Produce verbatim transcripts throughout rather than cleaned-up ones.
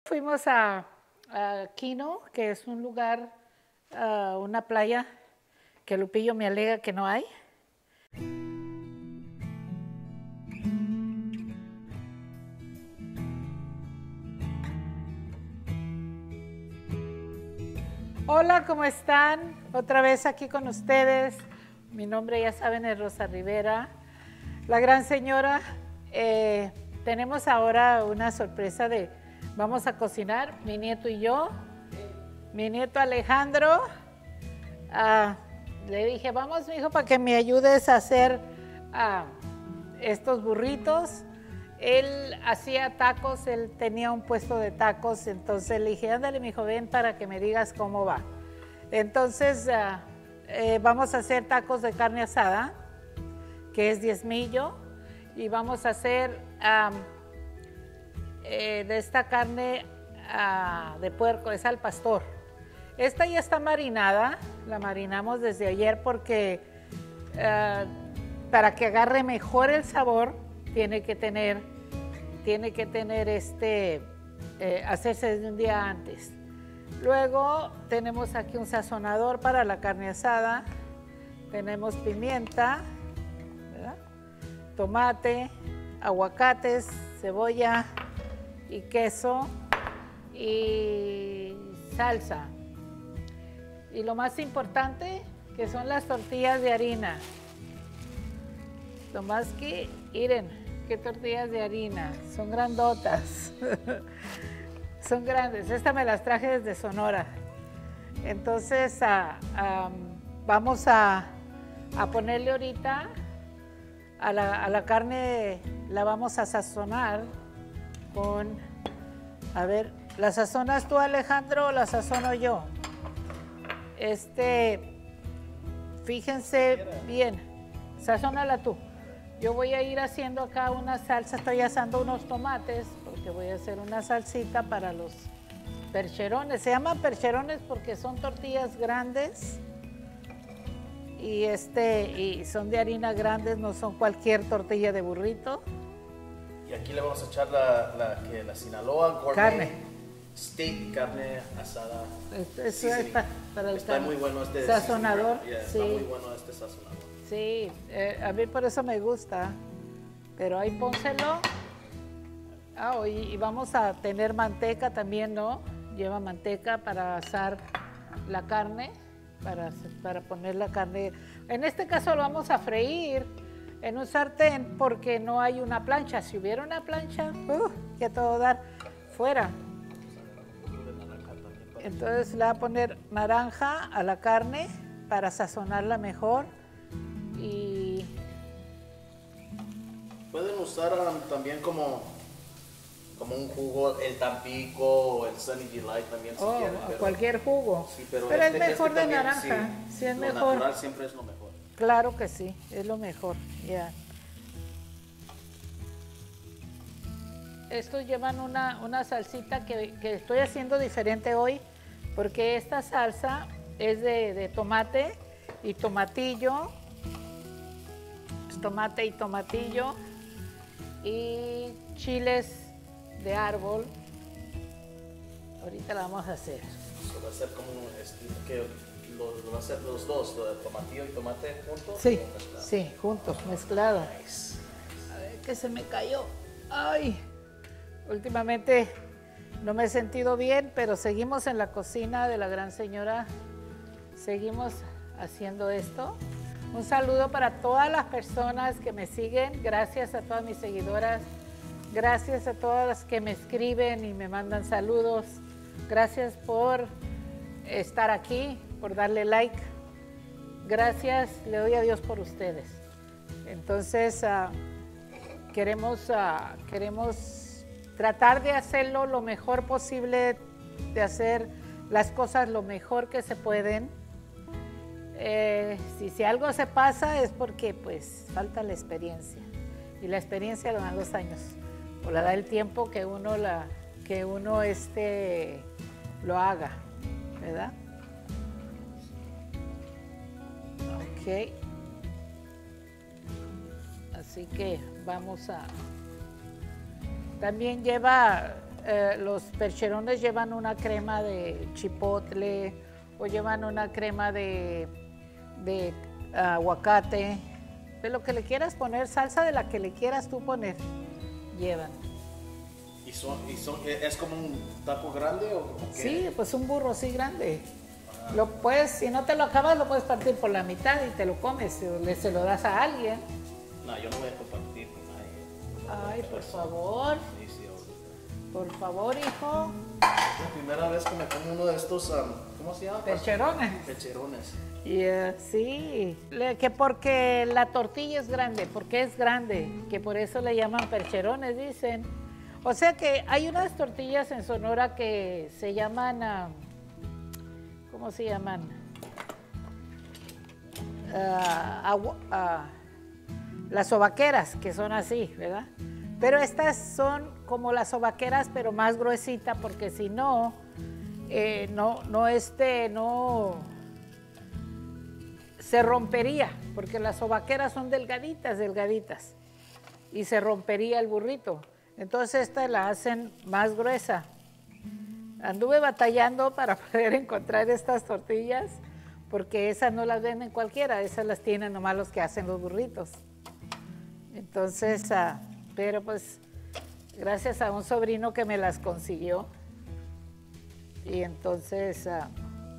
Fuimos a, a Quino, que es un lugar, uh, una playa que Lupillo me alega que no hay. Hola, ¿cómo están? Otra vez aquí con ustedes. Mi nombre, ya saben, es Rosa Rivera. La gran señora, eh, tenemos ahora una sorpresa de, vamos a cocinar, mi nieto y yo. Mi nieto Alejandro, uh, le dije, vamos, mi hijo, para que me ayudes a hacer uh, estos burritos. Él hacía tacos, él tenía un puesto de tacos, entonces le dije, ándale, mi hijo, ven para que me digas cómo va. Entonces, uh, eh, vamos a hacer tacos de carne asada, que es diezmillo, y vamos a hacer um, eh, de esta carne uh, de puerco, es al pastor. Esta ya está marinada, la marinamos desde ayer porque uh, para que agarre mejor el sabor, tiene que tener, tiene que tener este, eh, hacerse desde un día antes. Luego tenemos aquí un sazonador para la carne asada, tenemos pimienta, ¿verdad? Tomate, aguacates, cebolla y queso y salsa. Y lo más importante, que son las tortillas de harina. Lo más que, miren, qué tortillas de harina, son grandotas, son grandes. Esta me las traje desde Sonora. Entonces, a, a, vamos a, a ponerle ahorita a la, a la carne, la vamos a sazonar con, a ver, ¿la sazonas tú, Alejandro, o la sazono yo? Este, fíjense bien, sazónala tú. Yo voy a ir haciendo acá una salsa, estoy asando unos tomates, porque voy a hacer una salsita para los percherones. Se llaman percherones porque son tortillas grandes y, este, y son de harina grandes, no son cualquier tortilla de burrito. Y aquí le vamos a echar la, la, que, la Sinaloa Gourmet Carne. Steak, carne asada. Eso es para, para el Está muy bueno este sazonador. Yeah, sí. Está muy bueno este sazonador. Sí, eh, a mí por eso me gusta, pero ahí pónselo. Ah, y, y vamos a tener manteca también, ¿no? Lleva manteca para asar la carne, para, para poner la carne. En este caso lo vamos a freír en un sartén porque no hay una plancha. Si hubiera una plancha, uh, que todo dar fuera. Entonces le voy a poner naranja a la carne para sazonarla mejor. Y pueden usar um, también como, como un jugo, el Tampico o el Sunny Delight también si oh, quieren. Pero, cualquier jugo. Sí, pero pero este, es mejor este de también, naranja. Sí, sí es lo mejor. natural siempre es lo mejor. Claro que sí, es lo mejor. Yeah. Estos llevan una, una salsita que, que estoy haciendo diferente hoy, porque esta salsa es de, de tomate y tomatillo. Tomate y tomatillo y chiles de árbol. Ahorita la vamos a hacer. So, va a ser como un estilo que lo, lo va a hacer los dos, lo de tomatillo y tomate juntos. Sí, sí, juntos, mezclados. Nice. A ver que se me cayó. Ay, últimamente no me he sentido bien, pero seguimos en la cocina de la gran señora. Seguimos haciendo esto. Un saludo para todas las personas que me siguen, gracias a todas mis seguidoras, gracias a todas las que me escriben y me mandan saludos, gracias por estar aquí, por darle like, gracias, le doy a Dios por ustedes. Entonces, uh, queremos, uh, queremos tratar de hacerlo lo mejor posible, de hacer las cosas lo mejor que se pueden. Eh, si, si algo se pasa es porque pues falta la experiencia y la experiencia lo dan los años o la da el tiempo que uno, la, que uno este, lo haga, ¿verdad? Ok, así que vamos a... También lleva eh, los percherones llevan una crema de chipotle o llevan una crema de, de uh, aguacate, de lo que le quieras poner, salsa de la que le quieras tú poner, llevan. ¿Y, son, y son, es como un taco grande o como qué? Sí, pues un burro así grande. Ah. Lo puedes, si no te lo acabas, lo puedes partir por la mitad y te lo comes, o le, se lo das a alguien. No, yo no voy a compartir con nadie. Ay, por favor. Sí, sí, por favor, hijo. Es la primera vez que me como uno de estos, um, ¿cómo se llama? Percherones. Percherones. Yeah, sí, le, que porque la tortilla es grande, porque es grande, que por eso le llaman percherones, dicen. O sea que hay unas tortillas en Sonora que se llaman, uh, ¿cómo se llaman? Uh, uh, uh, las sobaqueras, que son así, ¿verdad? Pero estas son como las sobaqueras, pero más gruesitas, porque si no, eh, no, no, este, no, se rompería, porque las sobaqueras son delgaditas, delgaditas, y se rompería el burrito. Entonces esta la hacen más gruesa. Anduve batallando para poder encontrar estas tortillas, porque esas no las venden cualquiera, esas las tienen nomás los que hacen los burritos. Entonces, uh, pero pues, gracias a un sobrino que me las consiguió, y entonces, uh,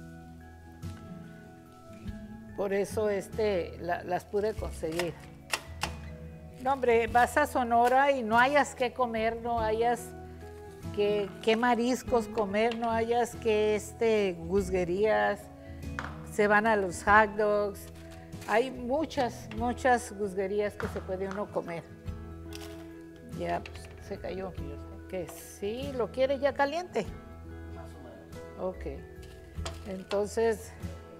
por eso este, la, las pude conseguir. No, hombre, vas a Sonora y no hayas que comer, no hayas que, que mariscos comer, no hayas que este, guzguerías, se van a los hot dogs. Hay muchas, muchas guzguerías que se puede uno comer. Ya, pues, se cayó. Que sí, ¿lo quiere ya caliente? Más o menos. Ok. Entonces,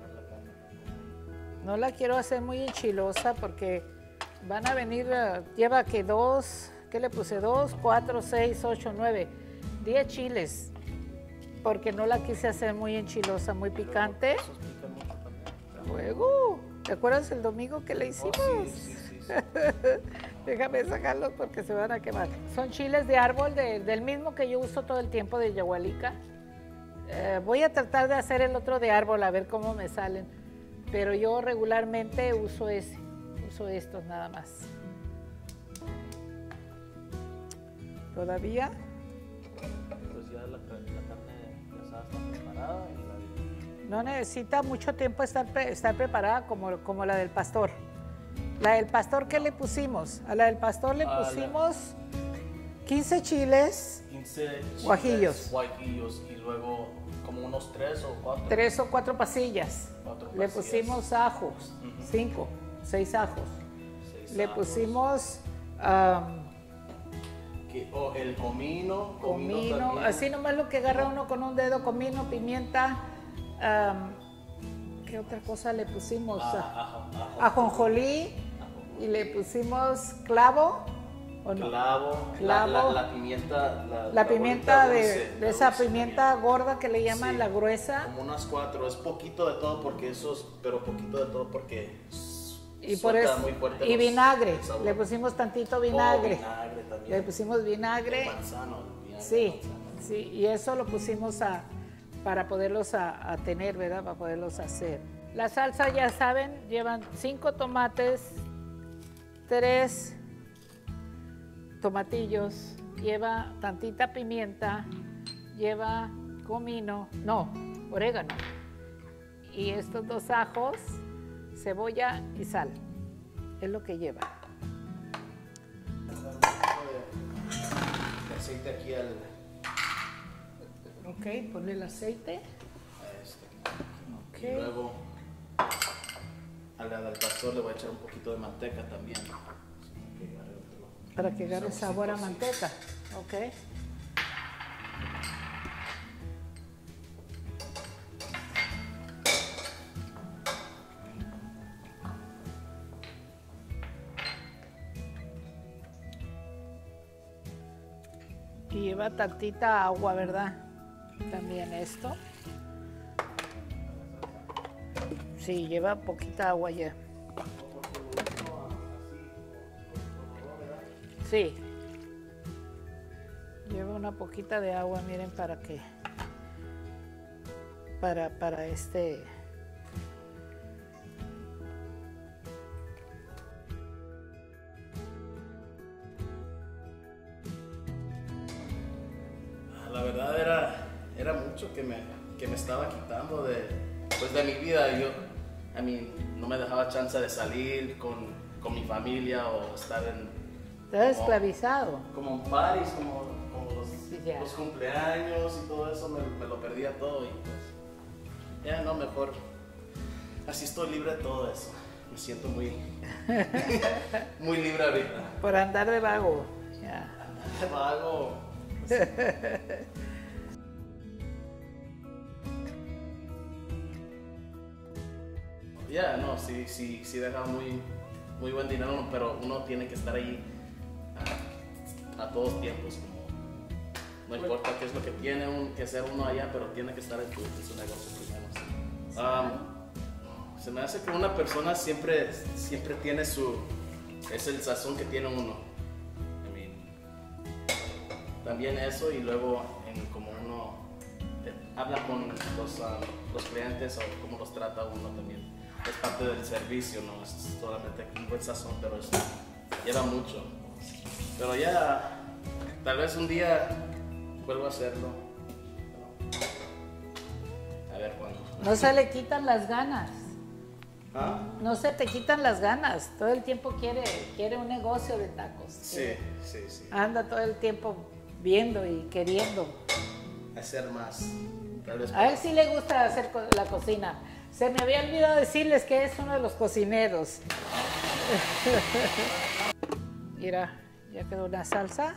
no la quiero hacer muy enchilosa porque van a venir, uh, lleva que dos, ¿qué le puse? Dos, cuatro, seis, ocho, nueve, diez chiles, porque no la quise hacer muy enchilosa, muy picante. Esos pican mucho también. Luego, ¿te acuerdas el domingo que le hicimos? Oh, sí, sí, sí, sí. Déjame sacarlos porque se van a quemar. Son chiles de árbol, de, del mismo que yo uso todo el tiempo, de Yahualica. Eh, voy a tratar de hacer el otro de árbol, a ver cómo me salen, pero yo regularmente uso ese. Uso estos nada más. ¿Todavía? Pues ya la, la carne asada está preparada. Y la... No necesita mucho tiempo estar, pre, estar preparada como, como la del pastor. La del pastor, ¿qué le pusimos? A la del pastor le pusimos quince chiles, quince chiles guajillos. guajillos y luego como unos tres o cuatro. Tres o cuatro pasillas. Cuatro le pasillas. pusimos ajos, uh-huh. cinco. Seis ajos. Seis Le ajos. pusimos um, que, oh, el comino. Comino, comino así nomás lo que agarra uno con un dedo, comino, pimienta. Um, ¿Qué otra cosa le pusimos? Ah, ajo, ajo, Ajonjolí. Y le pusimos clavo. ¿O no? Clavo, clavo. La, la, la pimienta. La, la pimienta de, dulce, de esa dulce pimienta también. gorda que le llaman Sí, la gruesa. Como unas cuatro, es poquito de todo porque esos, pero poquito de todo porque y por eso, muy fuerte y los, vinagre, le pusimos tantito vinagre. Oh, vinagre también. Le pusimos vinagre. El manzano, vinagre sí, manzano. sí, y eso lo pusimos a, para poderlos a, a tener, ¿verdad? Para poderlos hacer. La salsa, ya saben, llevan cinco tomates, tres tomatillos, lleva tantita pimienta, lleva comino, no, orégano, y estos dos ajos, cebolla y sal, es lo que lleva. El aceite aquí al... Ok, ponle el aceite. A este. Okay. Y luego a la del pastor le voy a echar un poquito de manteca también. Para que agarre sabor a manteca, ok. Y lleva tantita agua, ¿verdad? También esto. Sí, lleva poquita agua ya. Sí. Llevo una poquita de agua, miren, para que, para, para este, La verdad era, era mucho que me, que me estaba quitando de, pues de mi vida. Yo, I mean, no me dejaba chance de salir con, con mi familia o estar en... estás esclavizado. Como en parties, como, como los, Sí, ya. los cumpleaños y todo eso, me, me lo perdía todo y pues, ya no, mejor, así estoy libre de todo eso. Me siento muy, muy libre ahorita. Por andar de vago. Ya. Andar de vago. Ya, no, sí, sí, sí deja muy, muy buen dinero, pero uno tiene que estar ahí a, a todos tiempos. Como, no importa qué es lo que tiene un, que hacer uno allá, pero tiene que estar en, tu, en su negocio primero. Um, se me hace que una persona siempre, siempre tiene su, es el sazón que tiene uno. I mean, también eso, y luego en como uno eh, habla con los, uh, los clientes o cómo los trata uno también. Es parte del servicio, no es solamente un buen sazón, pero es, lleva mucho. Pero ya, tal vez un día vuelvo a hacerlo. Pero, a ver cuándo. No se le quitan las ganas. ¿Ah? No se te quitan las ganas. Todo el tiempo quiere, quiere un negocio de tacos. Sí, sí, sí. Anda todo el tiempo viendo y queriendo. Hacer más. Tal vez A él sí le gusta hacer co- la cocina. Se me había olvidado decirles que es uno de los cocineros. Mira, ya quedó una salsa.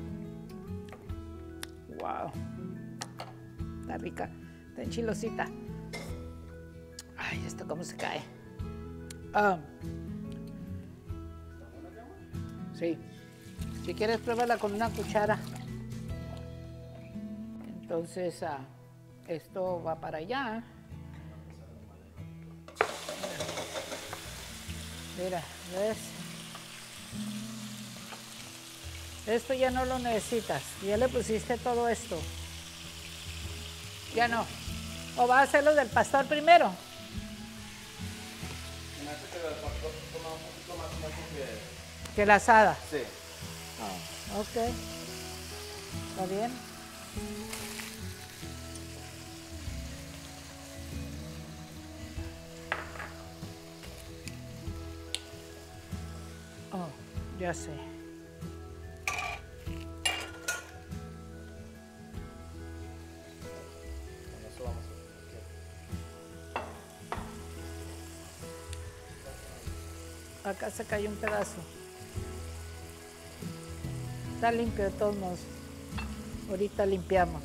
Wow. Está rica. Está enchilosita. Ay, esto cómo se cae. Ah. Sí. Si quieres, pruébala con una cuchara. Entonces, ah, esto va para allá. Mira, ¿ves? Esto ya no lo necesitas. Ya le pusiste todo esto. Ya no. ¿O vas a hacer lo del pastor primero? Me hace que el pastor toma un poquito más tiempo que... Que la asada. Sí. Oh, ok. ¿Está bien? Oh, ya sé. Con eso vamos a... Acá se cayó un pedazo. Está limpio de todos modos. Ahorita limpiamos.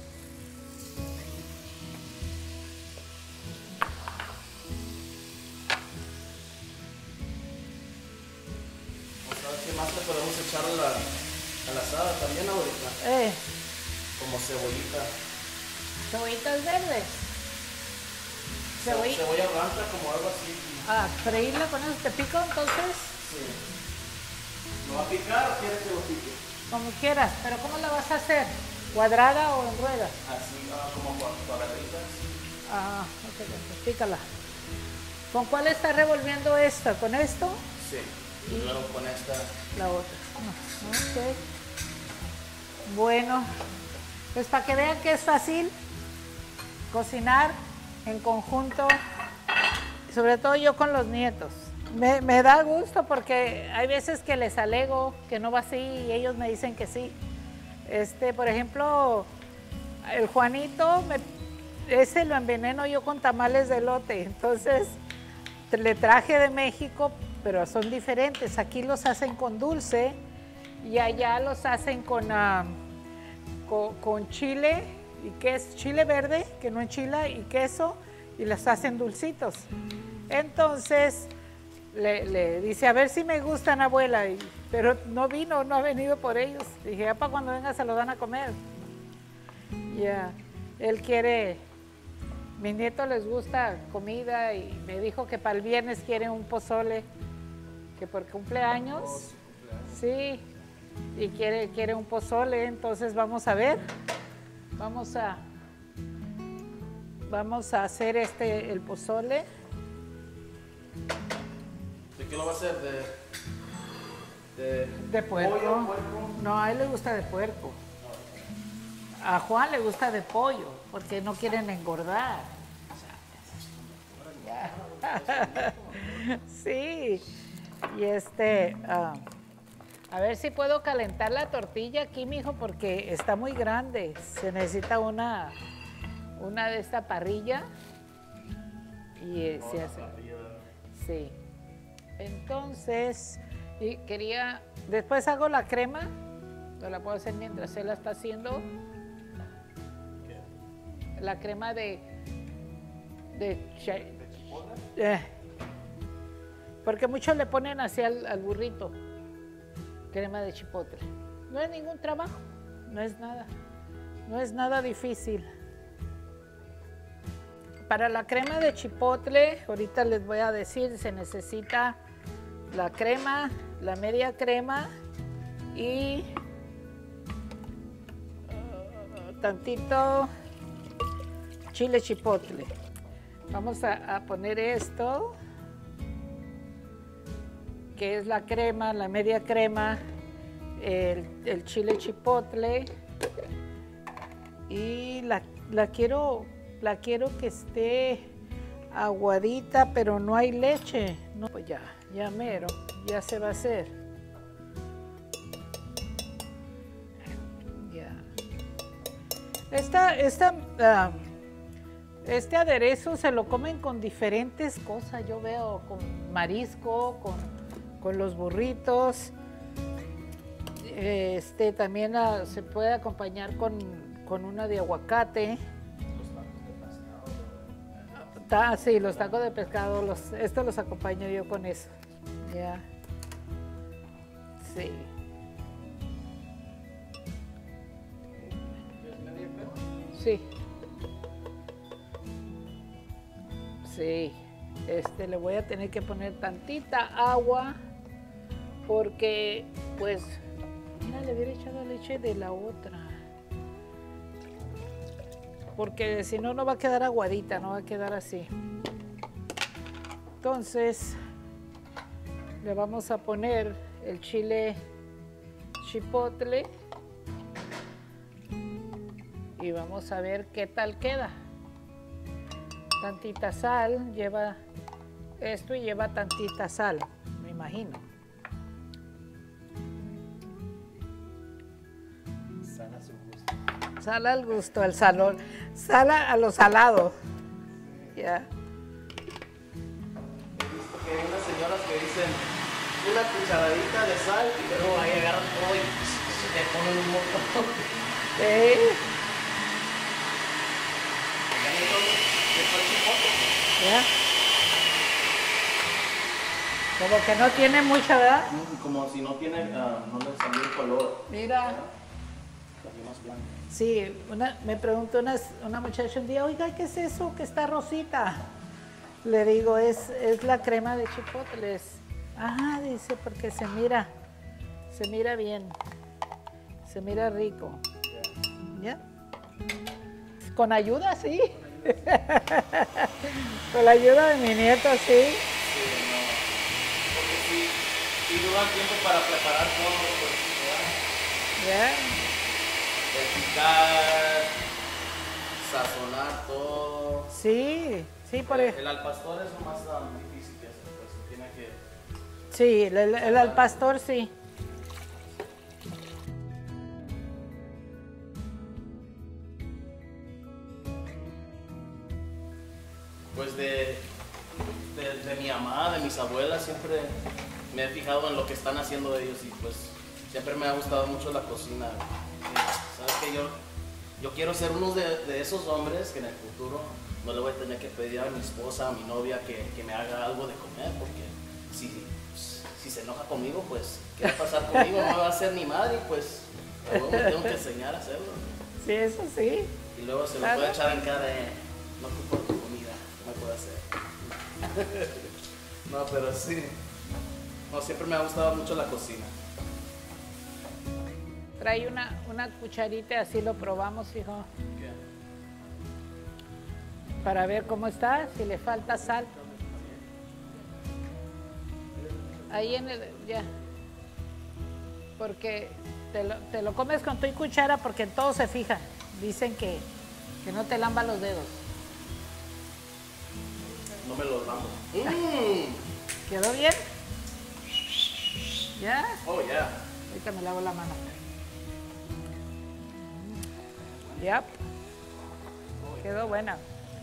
Vamos a ver qué más le podemos echar a la, a la asada también ahorita. Eh, Como cebollita. cebollitas verdes. Ce- Cebolla. Cebolla blanca, como algo así. Ah, freírla con eso te pico, entonces, Sí. ¿Lo va a picar o quiere que lo pique? como quieras. Pero ¿cómo la vas a hacer? ¿Cuadrada o en ruedas? Así, ah, como cua- cuadraditas. Ah, ok, ok, pícala. ¿Con cuál está revolviendo esta? ¿Con esto? Sí. Y luego con esta. La otra. Ah, ok. Bueno, pues para que vean que es fácil cocinar en conjunto, sobre todo yo con los nietos. Me, me da gusto porque hay veces que les alego que no va así y ellos me dicen que sí. Este, por ejemplo, el Juanito, me, ese lo enveneno yo con tamales de elote, entonces le traje de México, pero son diferentes. Aquí los hacen con dulce y allá los hacen con, uh, con, con chile y queso, chile verde, que no enchila, y queso, y los hacen dulcitos. Entonces le, le dice, a ver si me gustan, abuela, y, pero no vino, no ha venido por ellos. Dije, ya para cuando venga se los van a comer. Ya, él quiere, mis nietos les gusta comida y me dijo que para el viernes quiere un pozole, que por cumpleaños. Sí, y quiere, quiere un pozole, entonces vamos a ver, vamos a, vamos a hacer este, el pozole. ¿De qué lo va a hacer? De, de, de puerco. pollo, puerco. No, a él le gusta de puerco. A Juan le gusta de pollo, porque no quieren engordar. Sí, y este, uh, a ver si puedo calentar la tortilla aquí, mijo, porque está muy grande. Se necesita una, una de esta parrilla y eh, se hace. Sí. Entonces, y quería, después hago la crema, no la puedo hacer mientras él la está haciendo. La crema de, de, ¿De eh, porque muchos le ponen así al, al burrito, crema de chipotle. No es ningún trabajo, no es nada, no es nada difícil. Para la crema de chipotle, ahorita les voy a decir, se necesita la crema, la media crema y uh, tantito chile chipotle. Vamos a, a poner esto, que es la crema, la media crema, el, el chile chipotle y la, la quiero, la quiero que esté aguadita, pero no hay leche. No, pues ya, ya mero, ya se va a hacer. Ya. Esta, esta, uh, este aderezo se lo comen con diferentes cosas. Yo veo con marisco, con, con los burritos. Este también uh, se puede acompañar con, con una de aguacate. Ah, sí, los tacos de pescado, los, estos los acompaño yo con eso. Ya. Sí. Sí. Sí. Este, le voy a tener que poner tantita agua porque, pues, mira, le hubiera echado leche de la otra. Porque si no, no va a quedar aguadita, no va a quedar así. Entonces, le vamos a poner el chile chipotle y vamos a ver qué tal queda. Tantita sal, lleva esto y lleva tantita sal, me imagino. Sal al gusto, al salón. Sal a lo salado. Ya. Yeah. He visto que hay unas señoras que dicen una cucharadita de sal y luego ahí agarran todo y le ponen un montón. Sí. Ya. Como que no tiene mucha, ¿verdad? Como si no tiene, uh, no le salió el color. Mira. Salió más blanco. Sí, una, me preguntó una, una muchacha un día, oiga, ¿qué es eso que está rosita? Le digo, es, es la crema de chipotles. Ah, dice, porque se mira, se mira bien, se mira rico. ¿Ya? Con ayuda, sí. Con la ayuda de mi nieto, sí. Sí, no. Porque si, si dura tiempo para preparar todo, pues, ¿ya? Yeah. Picar, sazonar todo. Sí, sí, por el, ejemplo. el al pastor es lo más um, difícil que hacer, pues tiene que... Sí, el, el, el al pastor sí. Pues de, de, de mi mamá, de mis abuelas, siempre me he fijado en lo que están haciendo ellos y pues siempre me ha gustado mucho la cocina. Sabes que yo, yo quiero ser uno de, de esos hombres que en el futuro no le voy a tener que pedir a mi esposa, a mi novia que, que me haga algo de comer, porque si, si se enoja conmigo, pues ¿qué va a pasar conmigo? No me va a hacer ni madre y pues luego me tengo que enseñar a hacerlo. Sí, eso sí. Y luego se lo Claro. puede echar en cara de, no ocupo tu comida, ¿qué me puede hacer? No, pero sí. No, siempre me ha gustado mucho la cocina. trae una, una cucharita, así lo probamos, hijo. ¿Qué? Para ver cómo está, si le falta sal. Ahí en el, ya. Porque te lo, te lo comes con tu cuchara porque en todo se fijan. Dicen que, que no te lamba los dedos. No me los lambo. Mm. ¿Quedó bien? ¿Ya? Oh, ya. Yeah. Ahorita me lavo la mano. Ya. Yep. Quedó buena.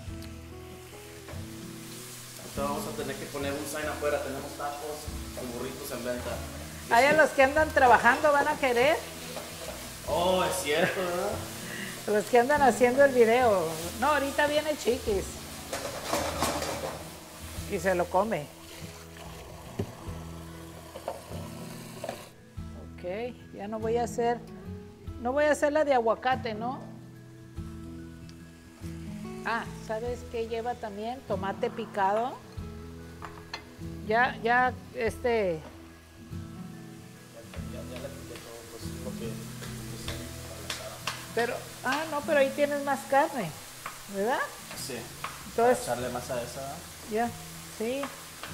Ahorita vamos a tener que poner un sign afuera. Tenemos tacos y burritos en venta. Hay a los que andan trabajando van a querer. Oh, es cierto, ¿verdad? Los que andan haciendo el video. No, ahorita viene Chiquis. Y se lo come. Ok, ya no voy a hacer, no voy a hacer la de aguacate, ¿no? Ah, ¿sabes qué lleva también? Tomate picado. Ya, ya, este... Ya, ya, ya le quité todo, pues lo que... Pero, ah, no, pero ahí tienes más carne, ¿verdad? Sí. Entonces, para echarle más a esa. Ya, sí.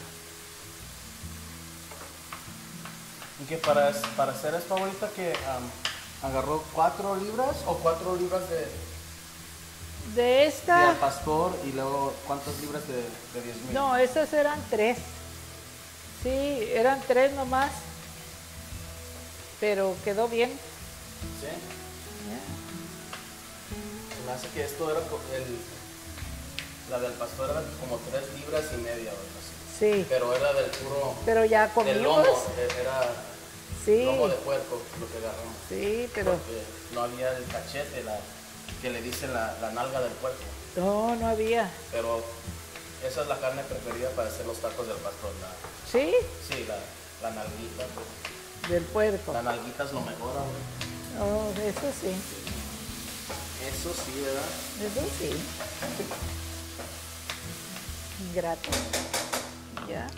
Y que para, para hacer esto ahorita que um, agarró cuatro libras o cuatro libras de, De esta... de al pastor y luego cuántas libras de, de diez mil. No, esas eran tres. Sí, eran tres nomás. Pero quedó bien. ¿Sí? Ya. Se me hace que esto era co- el, la del pastor era como tres libras y media o algo así. Sí, Pero era del puro pero ya del lomo, comimos. e- era Sí, lomo de puerco lo que agarramos. sí, pero Porque no había el cachete, la, que le dicen la, la nalga del puerco. no, no había. Pero esa es la carne preferida para hacer los tacos del pastor. La, Sí, sí, la, la nalguita. Pues. del puerco. La nalguita es lo mejor, güey. Oh, eso sí, Eso sí, ¿verdad? eso sí. Ingrato. Ya.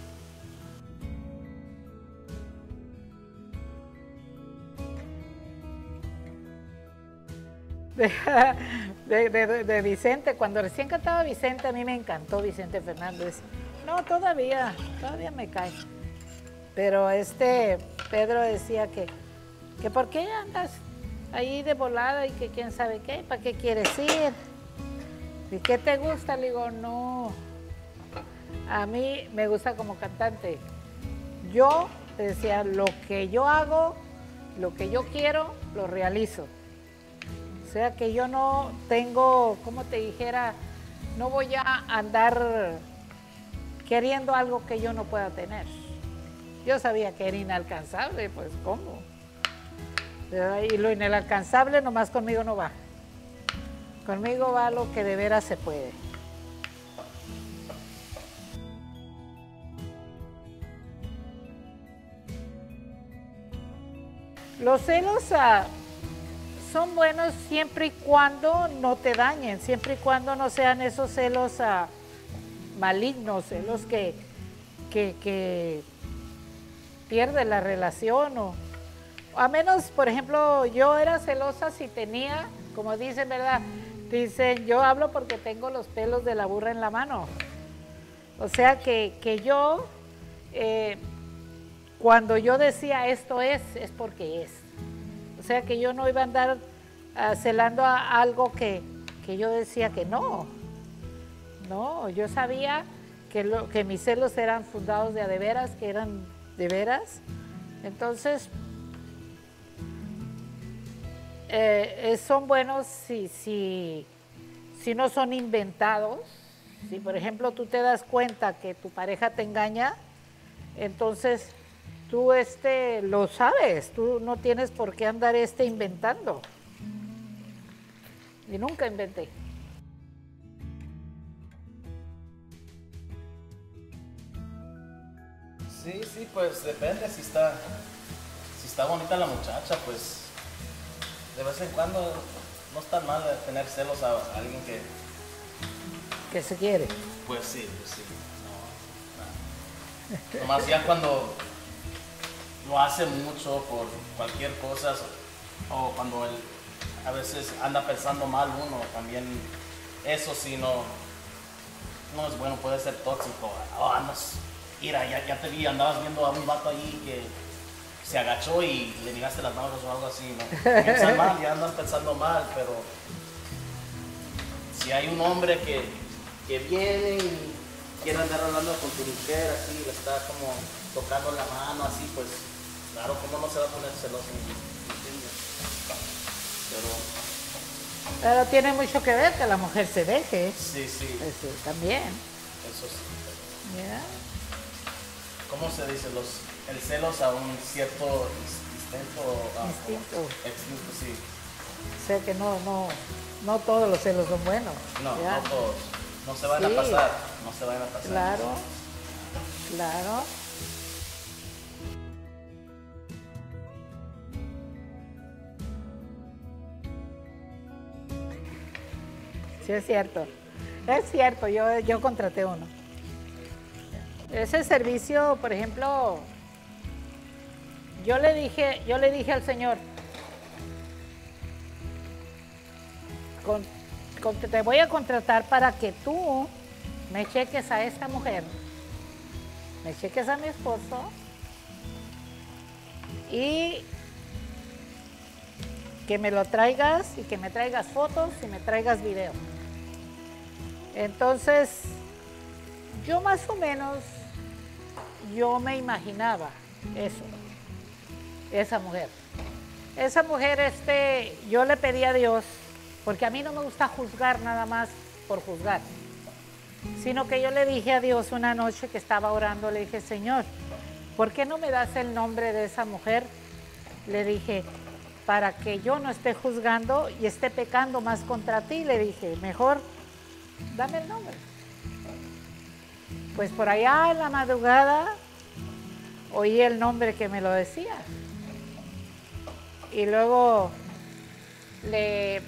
De, de- de- de Vicente, cuando recién cantaba Vicente, a mí me encantó Vicente Fernández. No, todavía, todavía me cae. Pero este Pedro decía que, que ¿por qué andas ahí de volada y que quién sabe qué? ¿Para qué quieres ir? ¿Y qué te gusta? Le digo, no, a mí me gusta como cantante. Yo, decía, lo que yo hago, lo que yo quiero, lo realizo. O sea que yo no tengo, como te dijera, no voy a andar queriendo algo que yo no pueda tener. Yo sabía que era inalcanzable, pues ¿cómo? Y lo inalcanzable nomás conmigo no va. Conmigo va lo que de veras se puede. Los celos ah, son buenos siempre y cuando no te dañen, siempre y cuando no sean esos celos ah, malignos, celos que, que, que pierden la relación. O, a menos, por ejemplo, yo era celosa si tenía, como dicen, ¿verdad? Dicen, yo hablo porque tengo los pelos de la burra en la mano. O sea que, que yo, eh, cuando yo decía esto es, es porque es. O sea que yo no iba a andar uh, celando a algo que, que yo decía que no. No, yo sabía que, lo, que mis celos eran fundados de a de veras, que eran de veras. Entonces, eh, son buenos si, si, si no son inventados. Si, por ejemplo, tú te das cuenta que tu pareja te engaña, entonces tú este, lo sabes, tú no tienes por qué andar este inventando. Y nunca inventé. Sí, sí, pues depende si está, si está bonita la muchacha, pues de vez en cuando no está mal tener celos a, a alguien que... Que se quiere. Pues sí, pues sí. No, no. Nomás ya cuando lo hace mucho por cualquier cosa, o cuando él a veces anda pensando mal uno, también eso sí no, no es bueno, puede ser tóxico. Oh, andas, mira, ya, ya te vi, andabas viendo a un vato ahí que se agachó y le miraste las manos o algo así, ¿no? Piensan mal, ya andan pensando mal, pero si hay un hombre que, que viene y quiere andar hablando con tu mujer, así, le está como tocando la mano, así, pues, claro, ¿cómo no se va a poner celoso? Pero, Pero tiene mucho que ver que la mujer se deje. sí, sí, Eso también. eso sí. ¿Ya? ¿Cómo se dice? Los, el celos a un cierto instinto. ah, Instinto. Instinto, sí. O sea que no, no, no todos los celos son buenos. No, ¿ya? no todos. No se van Sí. a pasar, no se van a pasar. Claro, claro. Sí, es cierto. Es cierto, yo, yo contraté uno. Ese servicio, por ejemplo, yo le dije, yo le dije al Señor, con, con- te voy a contratar para que tú me cheques a esta mujer, me cheques a mi esposo y que me lo traigas y que me traigas fotos y me traigas videos. Entonces, yo más o menos, yo me imaginaba eso, esa mujer. Esa mujer, este, yo le pedí a Dios, porque a mí no me gusta juzgar nada más por juzgar, sino que yo le dije a Dios una noche que estaba orando, le dije, Señor, ¿por qué no me das el nombre de esa mujer? Le dije, para que yo no esté juzgando y esté pecando más contra ti, le dije, mejor dame el nombre. Pues por allá en la madrugada oí el nombre que me lo decía. Y luego le,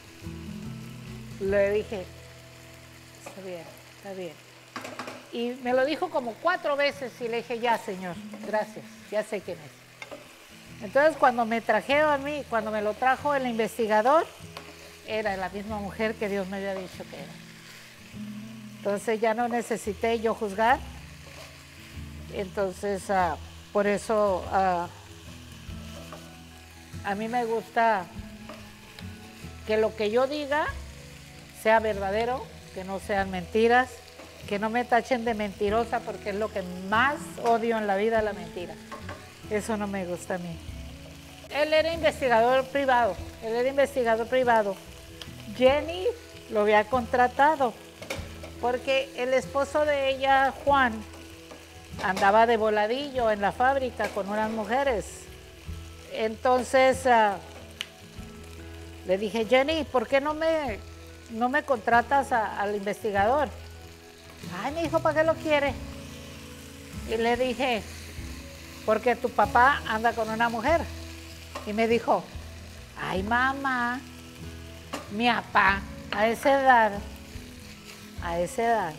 le dije, está bien, está bien. Y me lo dijo como cuatro veces y le dije, ya Señor, gracias, ya sé quién es. Entonces cuando me trajeron a mí, cuando me lo trajo el investigador, era la misma mujer que Dios me había dicho que era. Entonces ya no necesité yo juzgar. Entonces, uh, por eso uh, a mí me gusta que lo que yo diga sea verdadero, que no sean mentiras, que no me tachen de mentirosa, porque es lo que más odio en la vida, la mentira. Eso no me gusta a mí. Él era investigador privado, él era investigador privado. Jenny lo había contratado porque el esposo de ella, Juan, andaba de voladillo en la fábrica con unas mujeres. Entonces uh, le dije, Jenny, ¿por qué no me, no me contratas a, al investigador? Ay, mi hijo, ¿para qué lo quiere? Y le dije, porque tu papá anda con una mujer. Y me dijo, ay, mamá, mi papá, a esa edad, a esa edad.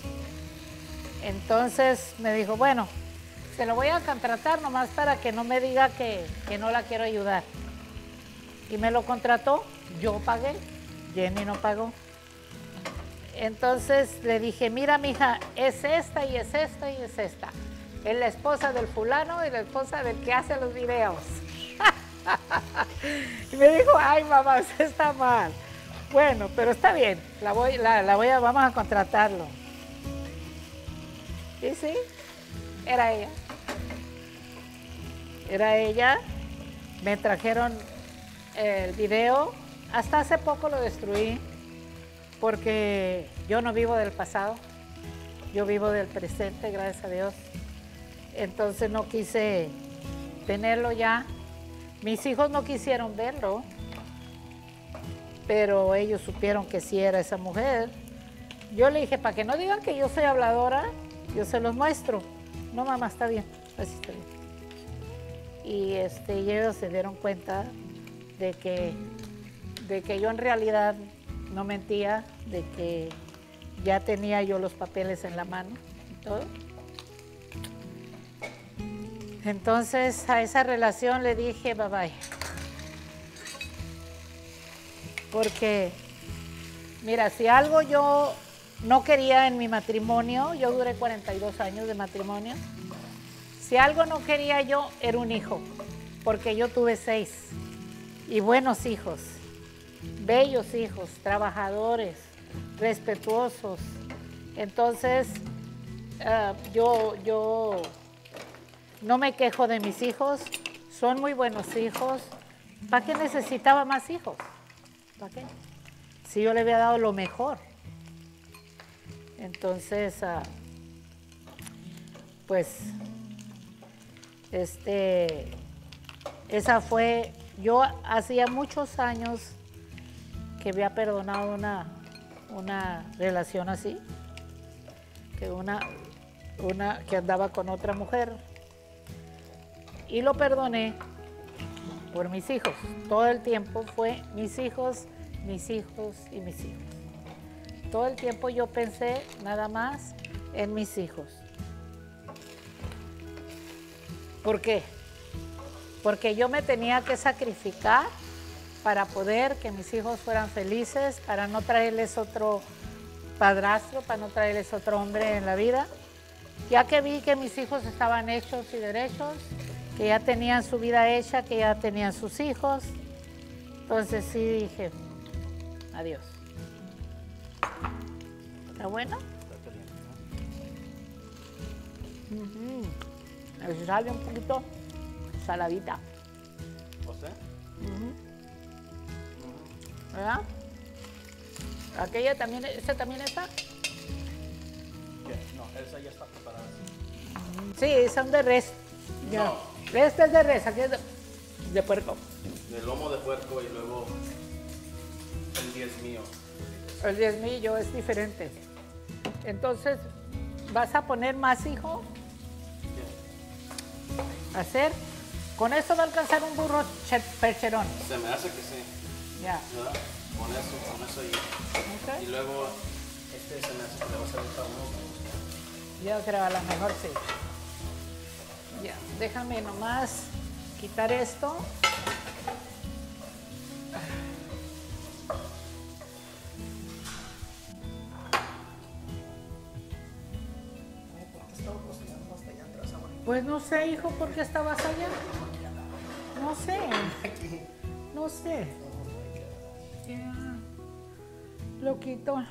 Entonces me dijo, bueno, se lo voy a contratar nomás para que no me diga que, que no la quiero ayudar. Y me lo contrató, yo pagué, Jenny no pagó. Entonces le dije, mira, mija, es esta y es esta y es esta. Es la esposa del fulano y la esposa del que hace los videos. Y me dijo, ay, mamá, usted está mal. Bueno, pero está bien, la voy, la, la voy a, vamos a contratarlo. Y sí, era ella. Era ella. Me trajeron el video. Hasta hace poco lo destruí porque yo no vivo del pasado. Yo vivo del presente, gracias a Dios. Entonces no quise tenerlo ya. Mis hijos no quisieron verlo, pero ellos supieron que sí era esa mujer. Yo le dije, para que no digan que yo soy habladora, yo se los muestro. No, mamá, está bien, así está bien. Y, este, y ellos se dieron cuenta de que, de que yo en realidad no mentía, de que ya tenía yo los papeles en la mano y todo. Entonces a esa relación le dije bye bye. porque, mira, si algo yo no quería en mi matrimonio, yo duré cuarenta y dos años de matrimonio, si algo no quería yo, era un hijo, porque yo tuve seis, y buenos hijos, bellos hijos, trabajadores, respetuosos. Entonces, uh, yo, yo no me quejo de mis hijos, son muy buenos hijos. ¿Para qué necesitaba más hijos? ¿Para qué? Si yo le había dado lo mejor. Entonces, uh, pues, este, esa fue, yo hacía muchos años que había perdonado una, una relación así, que una, una que andaba con otra mujer, y lo perdoné por mis hijos. Todo el tiempo fue mis hijos, mis hijos y mis hijos. Todo el tiempo yo pensé nada más en mis hijos. ¿Por qué? Porque yo me tenía que sacrificar para poder que mis hijos fueran felices, para no traerles otro padrastro, para no traerles otro hombre en la vida. Ya que vi que mis hijos estaban hechos y derechos, que ya tenían su vida hecha, que ya tenían sus hijos, entonces sí dije, adiós. ¿Está bueno? Uh-huh. Le sale un poquito saladita. ¿O sea? Uh-huh. ¿Verdad? Aquella también, ¿esta también está? ¿Qué? No, esa ya está preparada. Sí, son de res. Ya. No. Este es de res, aquí es de, de puerco. De lomo de puerco y luego el diez mío. El diezmillo es diferente. Entonces, ¿vas a poner más, hijo? Yeah. Hacer. Con esto va a alcanzar un burro percherón. Se me hace que sí. Ya. ¿Verdad? Con eso, con eso y, Okay. y luego este se me hace que le va a salir para uno. Yo creo a lo mejor sí. Ya, déjame nomás quitar esto. Pues no sé, hijo, ¿por qué estabas allá? No sé. No sé. Ya. Lo quito.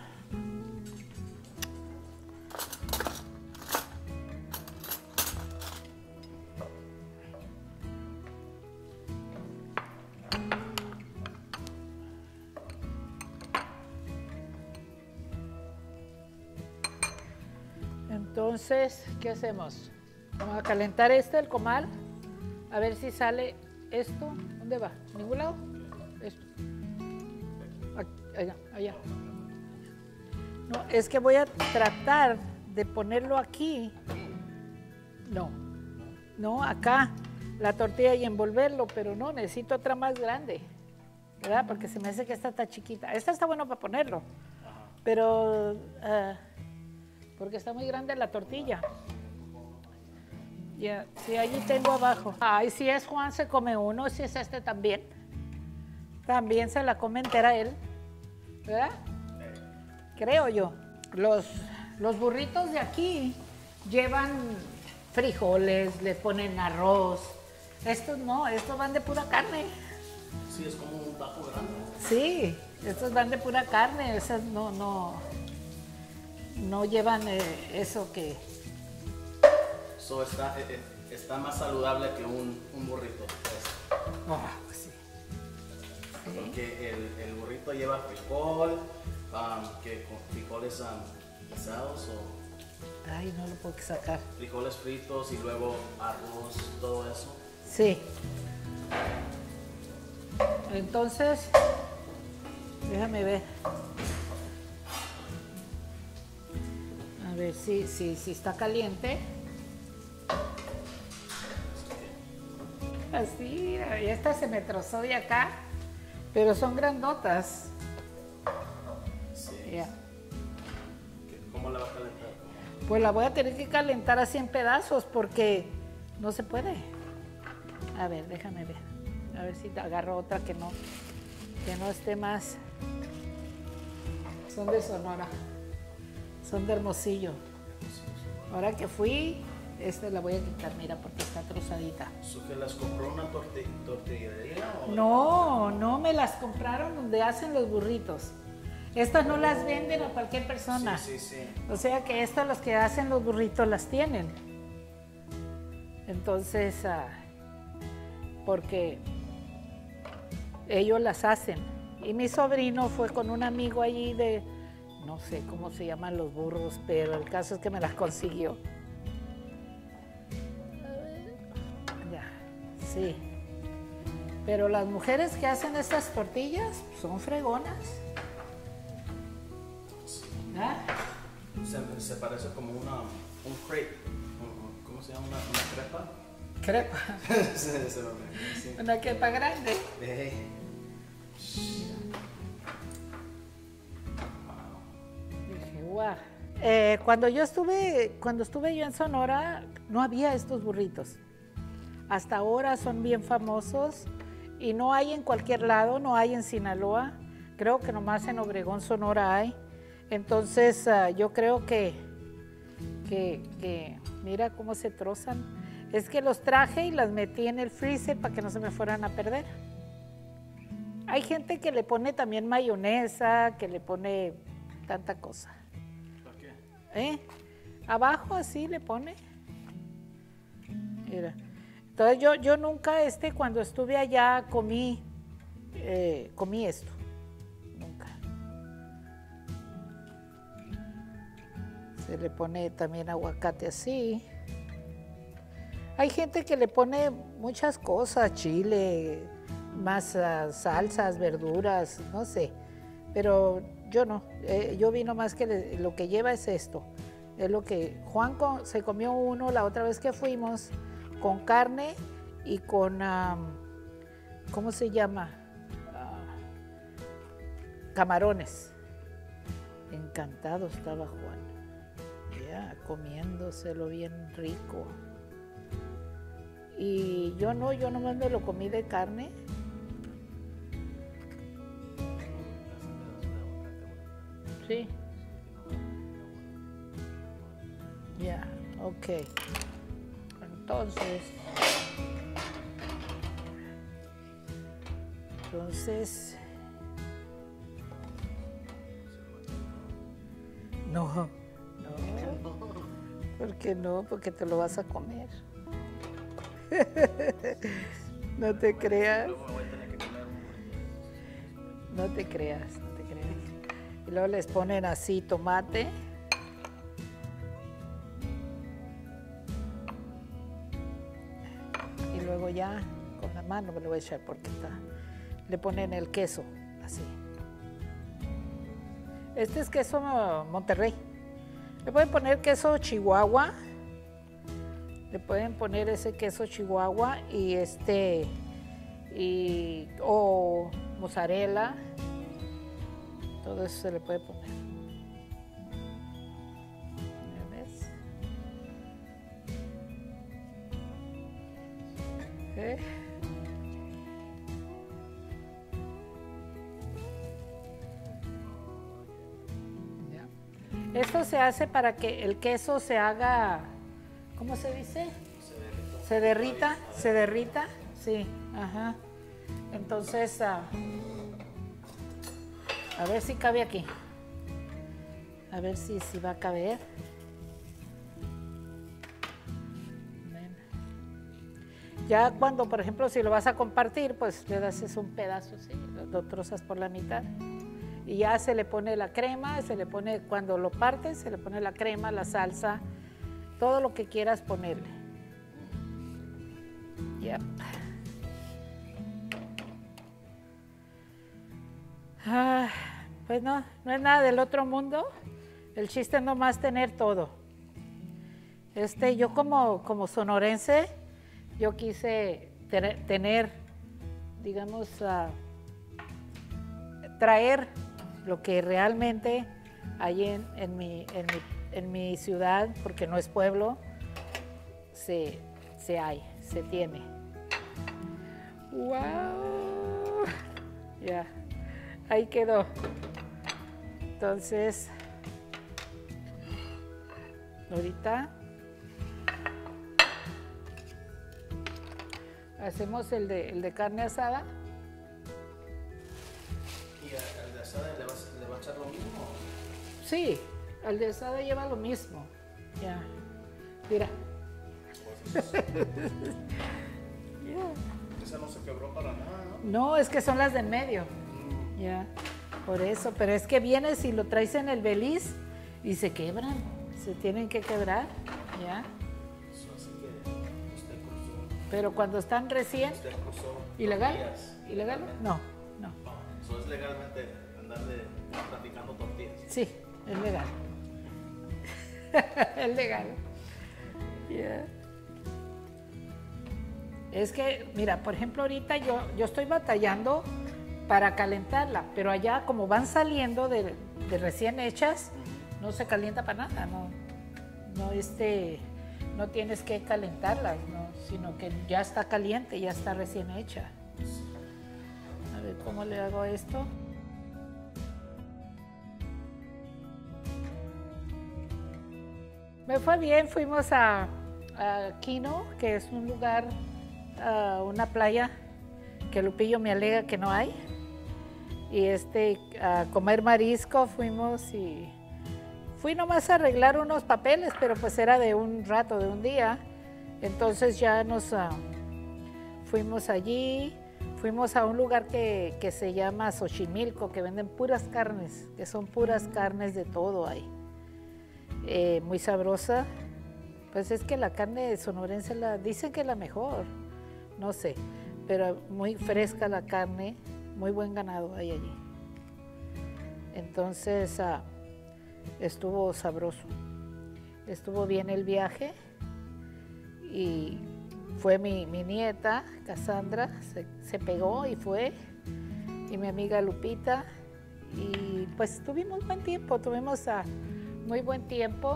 Entonces, ¿qué hacemos? Vamos a calentar este, el comal, a ver si sale esto. ¿Dónde va? ¿Ningún lado? Esto. Allá, allá. No, es que voy a tratar de ponerlo aquí. No, no, acá, la tortilla y envolverlo, pero no, necesito otra más grande, ¿verdad? Porque se me hace que esta está chiquita. Esta está bueno para ponerlo, pero... Uh, porque está muy grande la tortilla. Ya, sí, allí tengo abajo. Ay, si es Juan se come uno, si es este también. También se la come entera él, ¿verdad? Creo yo. Los, los burritos de aquí llevan frijoles, le ponen arroz. Estos no, estos van de pura carne. Sí, es como un tajo grande. Sí, estos van de pura carne, esas no, no... no llevan eh, eso que... So está, eh, está más saludable que un, un burrito. Pues. Oh, pues sí. Porque el, el burrito lleva frijol, um, que con frijoles um, guisados o Ay, no lo puedo sacar. frijoles fritos y luego arroz, todo eso. Sí. Entonces, déjame ver. A ver si, si, si está caliente. Así, y esta se me trozó de acá, pero son grandotas. Sí. Ya. ¿Cómo la va a calentar? Pues la voy a tener que calentar así en pedazos porque no se puede. A ver, déjame ver. A ver si te agarro otra que no. que no esté más. Son de Sonora, son de Hermosillo. Ahora que fui, esta la voy a quitar, mira, porque está trozadita. ¿So que las compró una torti tortillería? O no, no, me las compraron donde hacen los burritos. Estas no las venden a cualquier persona. Sí, sí, sí. O sea que estas, los que hacen los burritos, las tienen. Entonces, uh, porque ellos las hacen. Y mi sobrino fue con un amigo allí de, no sé cómo se llaman los burros, pero el caso es que me las consiguió. Ya, sí. Pero las mujeres que hacen estas tortillas son fregonas. ¿Ah? Se, se parece como una, un crepe. ¿Cómo se llama? ¿Una, una crepa? Crepa. sí, sí, sí. Una crepa grande. Hey. Dije, guau. Eh, cuando yo estuve, cuando estuve yo en Sonora, no había estos burritos. Hasta ahora son bien famosos y no hay en cualquier lado, no hay en Sinaloa. Creo que nomás en Obregón, Sonora hay. Entonces uh, yo creo que, que, que, mira cómo se trozan. Es que los traje y las metí en el freezer para que no se me fueran a perder. Hay gente que le pone también mayonesa, que le pone tanta cosa. ¿Por qué? ¿Eh? Abajo así le pone. Mira. Entonces yo, yo nunca, este, cuando estuve allá comí, eh, comí esto. Nunca. Se le pone también aguacate así. Hay gente que le pone muchas cosas, chile, más uh, salsas, verduras, no sé. Pero yo no, eh, yo vi nomás que le, lo que lleva es esto. Es lo que Juan co se comió uno la otra vez que fuimos con carne y con, um, ¿cómo se llama? Uh, camarones. Encantado estaba Juan, ya comiéndoselo bien rico. Y yo no, yo nomás me lo comí de carne. Sí. Ya, yeah, ok. Entonces, entonces, no, no, ¿por qué no? Porque te lo vas a comer. No te creas. No te creas, no te creas. Y luego les ponen así tomate. Y luego ya con la mano me lo voy a echar porque está. Le ponen el queso, así. Este es queso Monterrey. Le pueden poner queso Chihuahua. Le pueden poner ese queso Chihuahua y este, y, o mozzarella, todo eso se le puede poner. ¿Ya ves? ¿Eh? Ya. Esto se hace para que el queso se haga, ¿cómo se dice? Se derrita, se derrita, sí, ajá. Entonces, uh, a ver si cabe aquí. A ver si, si va a caber. Ven. Ya cuando, por ejemplo, si lo vas a compartir, pues le das un pedazo, sí, lo trozas por la mitad. Y ya se le pone la crema, se le pone, cuando lo partes, se le pone la crema, la salsa, todo lo que quieras ponerle. Yep. Ah, pues no, no es nada del otro mundo. El chiste es nomás tener todo. Este, yo como, como sonorense, yo quise ter, tener, digamos, uh, traer lo que realmente hay en, en, mi, en, mi, en mi ciudad, porque no es pueblo, se, se hay, se tiene. ¡Wow! Ya. Yeah. ahí quedó. Entonces, ahorita hacemos el de, el de carne asada. ¿Y al de asada le vas, le va a echar lo mismo? Sí, al de asada lleva lo mismo. Ya, mira. Yeah. Esa no se quebró para nada, ¿no? No, es que son las de en medio. Mm. Ya, por eso. Pero es que vienes y lo traes en el beliz y se quebran. Se tienen que quebrar. Ya. Eso así que usted cruzó. Pero cuando están recién. Usted cruzó. ¿Ilegal? Tortillas. ¿Ilegal? No, no. No, eso es legalmente andar de traficando tortillas. Sí, es legal. Es legal. Yeah. Es que, mira, por ejemplo, ahorita yo, yo estoy batallando para calentarla, pero allá como van saliendo de, de recién hechas, no se calienta para nada, no, no, este, no tienes que calentarlas, ¿no? Sino que ya está caliente, ya está recién hecha. A ver cómo le hago esto. Me fue bien, fuimos a, a Quino, que es un lugar, uh, una playa que Lupillo me alega que no hay. Y este, a comer marisco fuimos y fui nomás a arreglar unos papeles, pero pues era de un rato, de un día. Entonces ya nos uh, fuimos allí, fuimos a un lugar que, que se llama Xochimilco, que venden puras carnes, que son puras carnes de todo ahí. Eh, muy sabrosa. Pues es que la carne sonorense la dicen que es la mejor, no sé, pero muy fresca la carne, muy buen ganado hay allí. Entonces uh, estuvo sabroso, estuvo bien el viaje y fue mi, mi nieta Cassandra, se, se pegó y fue, y mi amiga Lupita, y pues tuvimos buen tiempo, tuvimos a uh, muy buen tiempo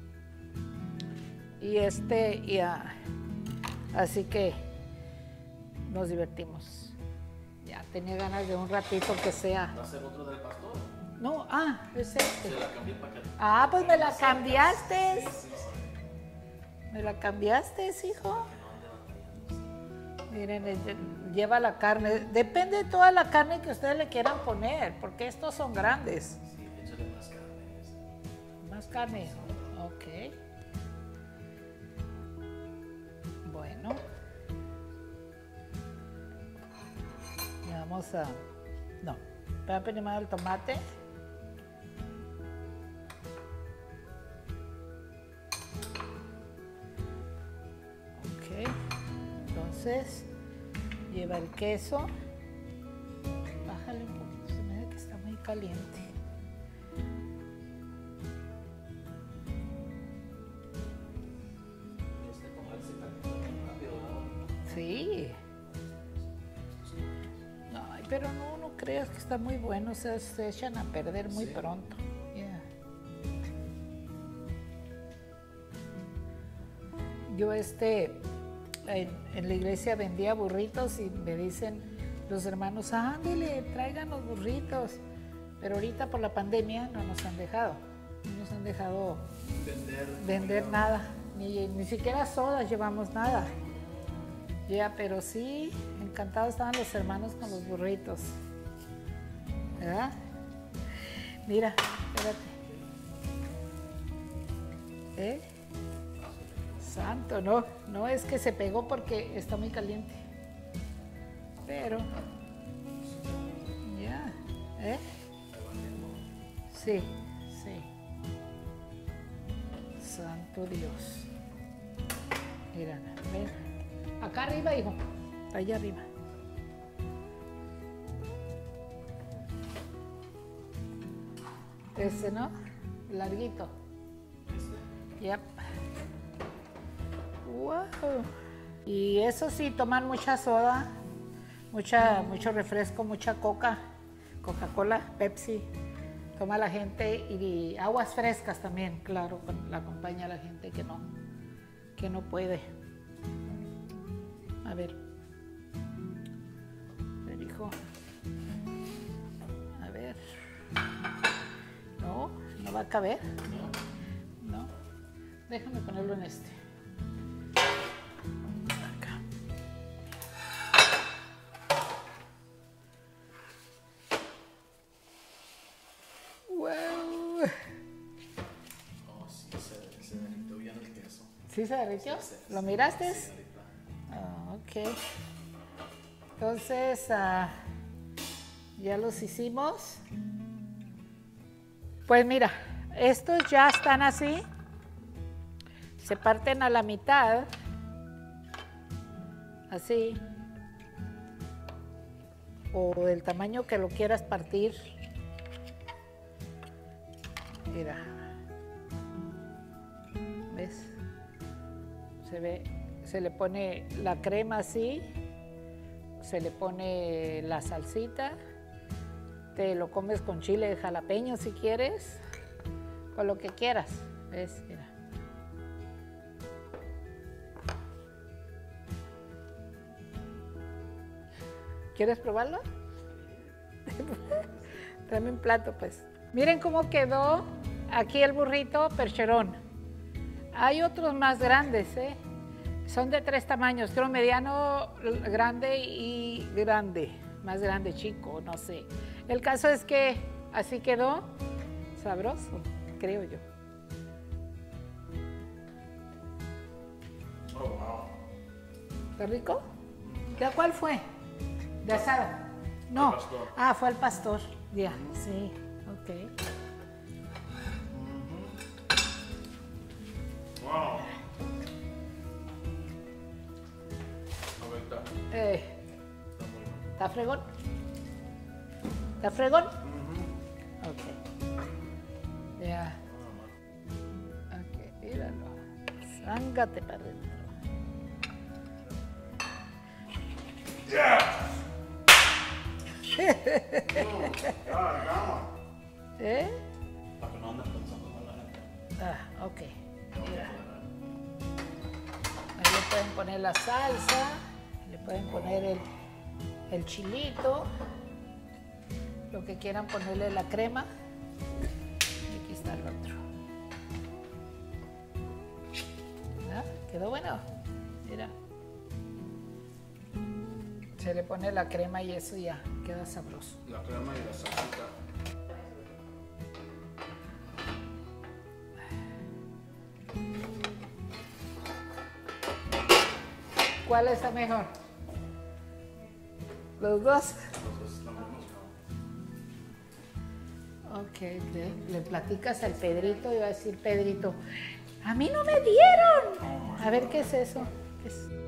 y este y uh, así que nos divertimos. Ya tenía ganas de un ratito que sea. ¿Va a ser otro del pastor? No, ah, es este. Se la cambié para que... Ah, pues me la cambiaste. Sí, sí, sí. Me la cambiaste, hijo. Miren, lleva la carne. Depende de toda la carne que ustedes le quieran poner, porque estos son grandes. Sí, échale más carne. Más carne, ok. Bueno. Y vamos a... No, voy a primero el tomate. Ok. Entonces, lleva el queso. Bájale un poquito, se me ve que está muy caliente. Sí. Ay, pero no, no creas que está muy bueno, o sea, se echan a perder muy sí. pronto. Yeah. Yo este, en, en la iglesia vendía burritos y me dicen los hermanos, ándale, traigan los burritos. Pero ahorita por la pandemia no nos han dejado, no nos han dejado vender, vender nada, ni, ni siquiera sodas llevamos nada. Ya, yeah, pero sí, encantados estaban los hermanos con los burritos. ¿Verdad? Mira, espérate. ¿Eh? Santo, no, no es que se pegó porque está muy caliente. Pero, ya, ¿eh? Sí, sí. Santo Dios. Mira, ven. Acá arriba, hijo. Allá arriba. Ese, ¿no? Larguito. Yep. Wow. Y eso sí, toman mucha soda, mucha, mucho refresco, mucha coca, Coca-Cola, Pepsi. Toma la gente y aguas frescas también, claro, la acompaña a la gente que no, que no puede. A ver. A ver, hijo. va a caber? No. Déjame ponerlo en este. Acá. Wow. Oh, sí, se, se derritió bien el queso. ¿Sí se derritió? Sí, sí, ¿Lo sí, miraste? sí, ahorita. Ah, ok. Entonces, uh, ya los hicimos. Pues mira, estos ya están así. Se parten a la mitad. Así. O del tamaño que lo quieras partir. Mira. ¿Ves? Se ve, se le pone la crema así, se le pone la salsita, te lo comes con chile de jalapeño si quieres, con lo que quieras, ¿ves? Mira. ¿Quieres probarlo? Tráeme un plato, pues. Miren cómo quedó aquí el burrito percherón. Hay otros más grandes, ¿eh? Son de tres tamaños, creo mediano, grande y grande. Más grande, chico, no sé. El caso es que así quedó sabroso, creo yo. Oh, wow. ¿Está rico? ¿De cuál fue? ¿De asado? No. Al pastor. Ah, fue al pastor. Ya, sí, ok. Wow. Ahorita. Eh, Está muy bueno. ¿Está fregón? ¿Está fregón? Ujú. Ok. Ya. Ah, man. Ok, míralo. Zángate para adentro. Ah, calma. ¿Eh? Para que no anden pensando mal la gente. Ah, ok. Mira. Ahí le pueden poner la salsa, le pueden poner el, el chilito, lo que quieran ponerle la crema. Y aquí está el otro. ¿Verdad? ¿Quedó bueno? Mira. Se le pone la crema y eso ya queda sabroso. La crema y la salsita. ¿Cuál está mejor? ¿Los dos? Los dos están buenos, ¿no? Ok, ok. Le platicas al Pedrito y va a decir, Pedrito, a mí no me dieron. A ver, ¿qué es eso? ¿Qué es?